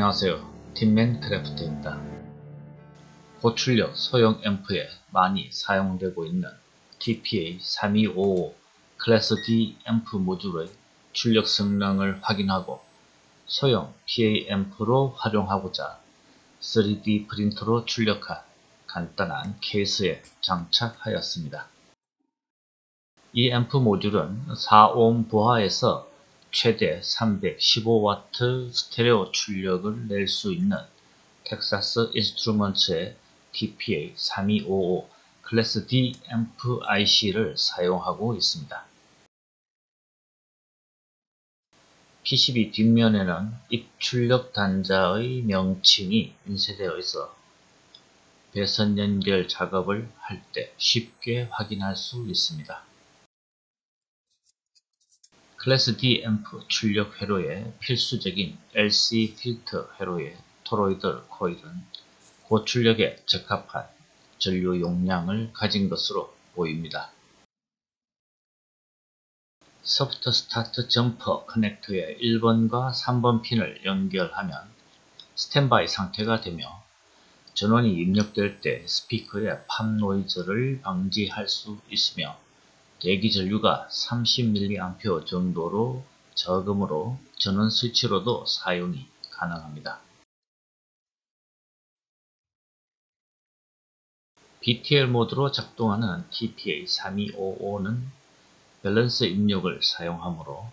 안녕하세요. 팀맨 크래프트입니다. 고출력 소형 앰프에 많이 사용되고 있는 TPA3255 클래스 D 앰프 모듈의 출력 성능을 확인하고 소형 PA 앰프로 활용하고자 3D 프린터로 출력한 간단한 케이스에 장착하였습니다. 이 앰프 모듈은 4옴 부하에서 최대 315W 스테레오 출력을 낼 수 있는 텍사스 인스트루먼츠의 TPA3255 클래스 D 앰프 IC를 사용하고 있습니다. PCB 뒷면에는 입출력 단자의 명칭이 인쇄되어 있어 배선 연결 작업을 할 때 쉽게 확인할 수 있습니다. 클래스 D 앰프 출력 회로의 필수적인 LC 필터 회로의 토로이드 코일은 고출력에 적합한 전류 용량을 가진 것으로 보입니다. 소프트 스타트 점퍼 커넥터의 1번과 3번 핀을 연결하면 스탠바이 상태가 되며 전원이 입력될 때 스피커의 팝 노이즈를 방지할 수 있으며 대기 전류가 30mA 정도로 적으므로 전원 스위치로도 사용이 가능합니다. BTL 모드로 작동하는 TPA3255는 밸런스 입력을 사용하므로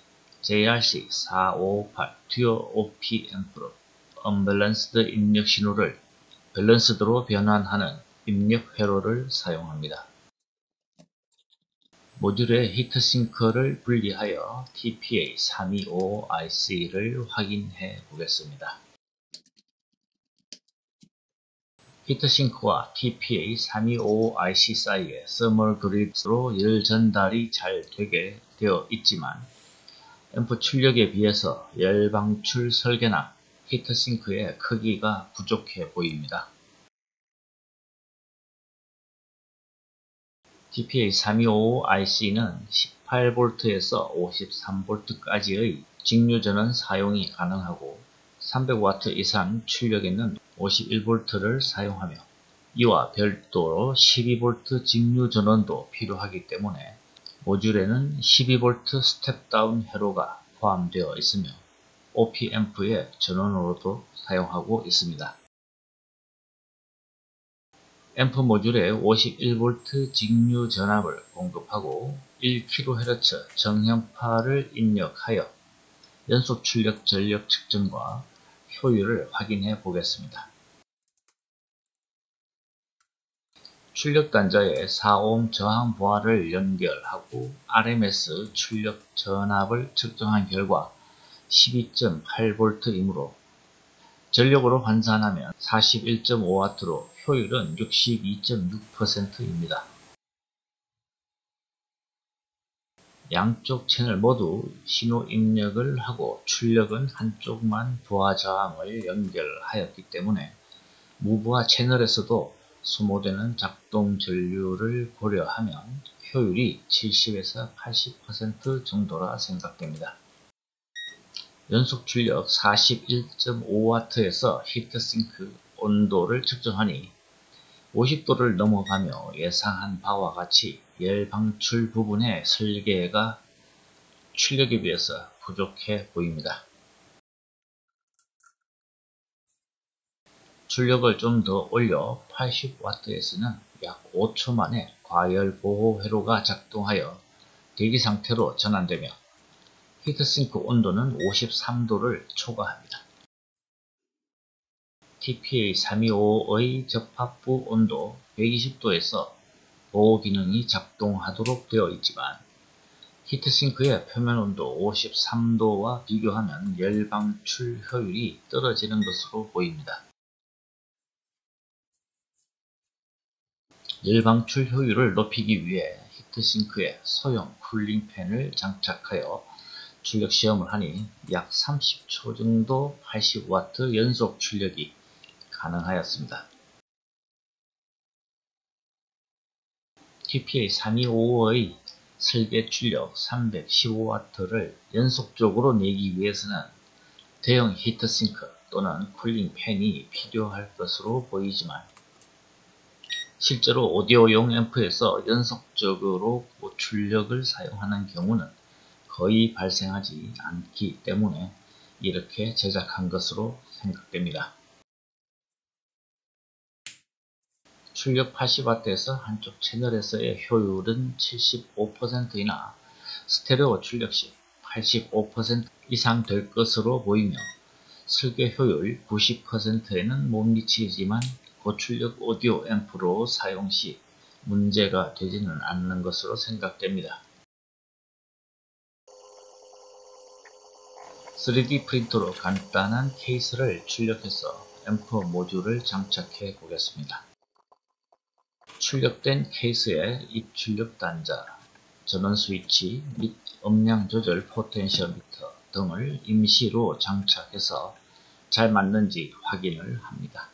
JRC458 듀오 OP 앰프로 언밸런스드 입력 신호를 밸런스드로 변환하는 입력 회로를 사용합니다. 모듈의 히트싱크를 분리하여 TPA3255 IC를 확인해 보겠습니다. 히트싱크와 TPA3255 IC 사이에 서멀 그립으로 열 전달이 잘 되게 되어 있지만 앰프 출력에 비해서 열 방출 설계나 히트싱크의 크기가 부족해 보입니다. TPA3255 IC는 18V에서 53V까지의 직류전원 사용이 가능하고 300W 이상 출력에는 51V를 사용하며 이와 별도로 12V 직류전원도 필요하기 때문에 모듈에는 12V 스텝다운 회로가 포함되어 있으며 OP 앰프의 전원으로도 사용하고 있습니다. 앰프 모듈에 51V 직류 전압을 공급하고 1kHz 정형파를 입력하여 연속 출력 전력 측정과 효율을 확인해 보겠습니다. 출력 단자에 4옴 저항 부하를 연결하고 RMS 출력 전압을 측정한 결과 12.8V이므로 전력으로 환산하면 41.5W로 효율은 62.6%입니다. 양쪽 채널 모두 신호 입력을 하고 출력은 한쪽만 부하 저항을 연결하였기 때문에 무부하 채널에서도 소모되는 작동 전류를 고려하면 효율이 70에서 80% 정도라 생각됩니다. 연속 출력 41.5W에서 히트싱크 온도를 측정하니 50도를 넘어가며 예상한 바와 같이 열 방출 부분의 설계가 출력에 비해서 부족해 보입니다. 출력을 좀 더 올려 80W에서는 약 5초 만에 과열 보호 회로가 작동하여 대기 상태로 전환되며 히트싱크 온도는 53도를 초과합니다. TPA3255의 접합부 온도 120도에서 보호 기능이 작동하도록 되어 있지만 히트싱크의 표면 온도 53도와 비교하면 열 방출 효율이 떨어지는 것으로 보입니다. 열 방출 효율을 높이기 위해 히트싱크에 소형 쿨링팬을 장착하여 출력 시험을 하니 약 30초 정도 80W 연속 출력이 가능하였습니다. TPA3255의 설계 출력 315W를 연속적으로 내기 위해서는 대형 히트싱크 또는 쿨링 팬이 필요할 것으로 보이지만 실제로 오디오용 앰프에서 연속적으로 고출력을 사용하는 경우는 거의 발생하지 않기 때문에 이렇게 제작한 것으로 생각됩니다. 출력 80W에서 한쪽 채널에서의 효율은 75%이나 스테레오 출력 시 85% 이상 될 것으로 보이며 설계 효율 90%에는 못 미치지만 고출력 오디오 앰프로 사용 시 문제가 되지는 않는 것으로 생각됩니다. 3D 프린터로 간단한 케이스를 출력해서 앰프 모듈을 장착해 보겠습니다. 출력된 케이스에 입출력 단자, 전원 스위치 및 음량 조절 포텐시오미터 등을 임시로 장착해서 잘 맞는지 확인을 합니다.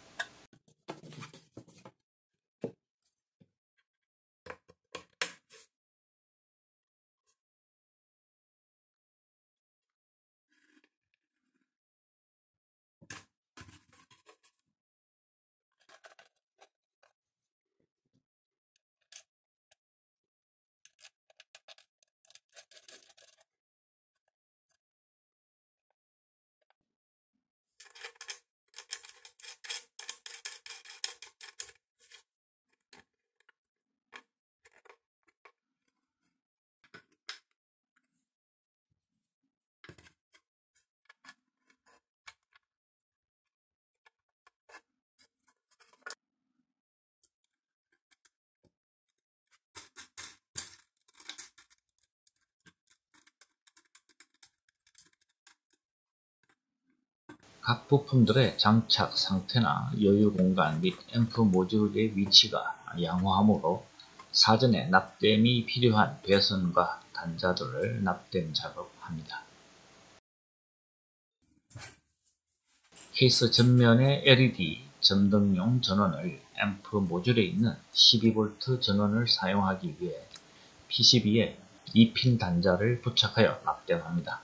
각 부품들의 장착 상태나 여유 공간 및 앰프 모듈의 위치가 양호하므로 사전에 납땜이 필요한 배선과 단자들을 납땜 작업합니다. 케이스 전면의 LED 전등용 전원을 앰프 모듈에 있는 12V 전원을 사용하기 위해 PCB에 2핀 단자를 부착하여 납땜합니다.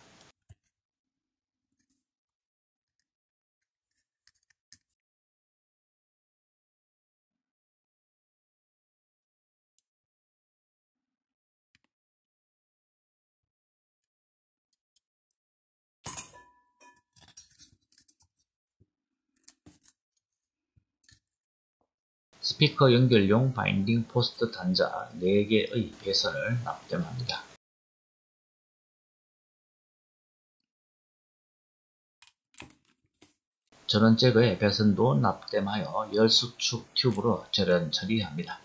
스피커 연결용 바인딩 포스트 단자 4개의 배선을 납땜합니다. 전원 잭의 배선도 납땜하여 열수축 튜브로 절연 처리합니다.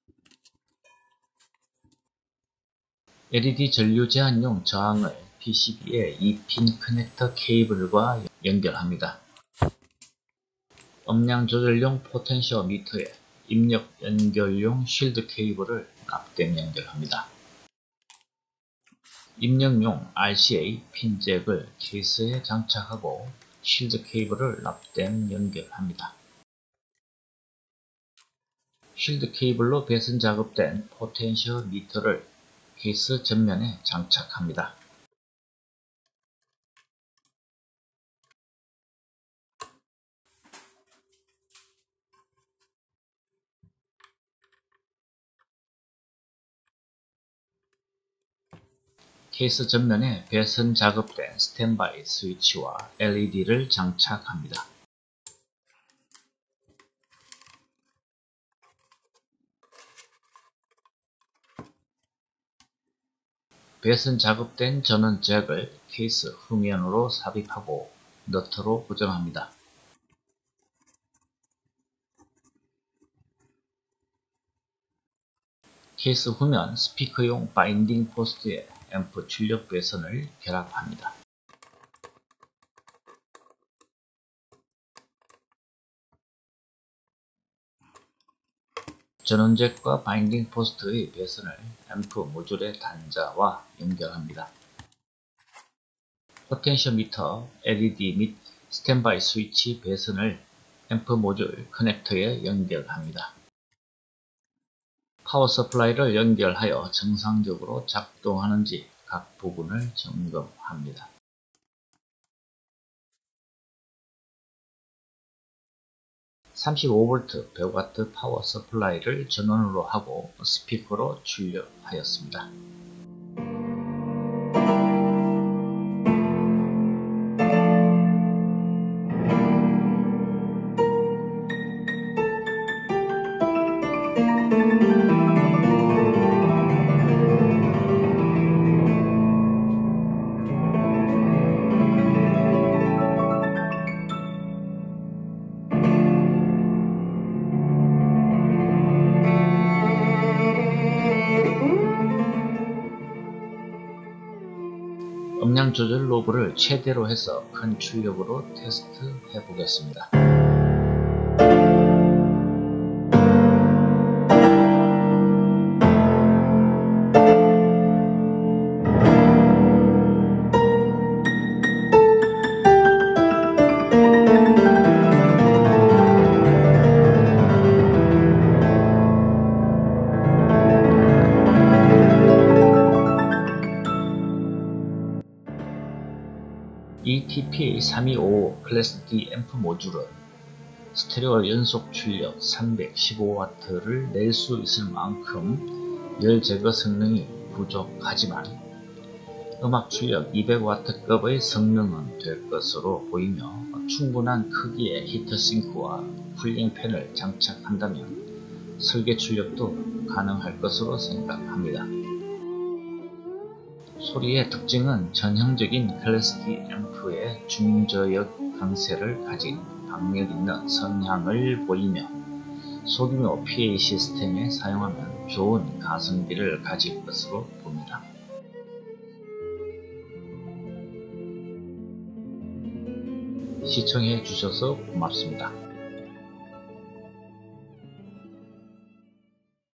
LED 전류 제한용 저항을 PCB에 2핀 커넥터 케이블과 연결합니다. 음량 조절용 포텐시오미터에 입력 연결용 쉴드 케이블을 납땜 연결합니다. 입력용 RCA 핀 잭을 케이스에 장착하고 쉴드 케이블을 납땜 연결합니다. 쉴드 케이블로 배선 작업된 포텐시오미터를 케이스 전면에 장착합니다. 케이스 전면에 배선 작업된 스탠바이 스위치와 LED를 장착합니다. 배선 작업된 전원 잭을 케이스 후면으로 삽입하고 너트로 고정합니다. 케이스 후면 스피커용 바인딩 포스트에 앰프 출력 배선을 결합합니다. 전원 잭과 바인딩 포스트의 배선을 앰프 모듈의 단자와 연결합니다. 포텐시오미터, LED 및 스탠바이 스위치 배선을 앰프 모듈 커넥터에 연결합니다. 파워 서플라이를 연결하여 정상적으로 작동하는지 각 부분을 점검합니다. 35V 100W 파워 서플라이를 전원으로 하고 스피커로 출력하였습니다. 음량 조절 노브를 최대로 해서 큰 출력으로 테스트해 보겠습니다. 이 TPA325 클래스 D 앰프 모듈은 스테레오 연속 출력 315W를 낼 수 있을 만큼 열 제거 성능이 부족하지만 음악 출력 200W급의 성능은 될 것으로 보이며 충분한 크기의 히터싱크와 쿨링팬을 장착한다면 설계 출력도 가능할 것으로 생각합니다. 소리의 특징은 전형적인 클래스 D 앰프의 중저역 강세를 가진 박력 있는 성향을 보이며 소규모 PA 시스템에 사용하면 좋은 가성비를 가질 것으로 봅니다. 시청해 주셔서 고맙습니다.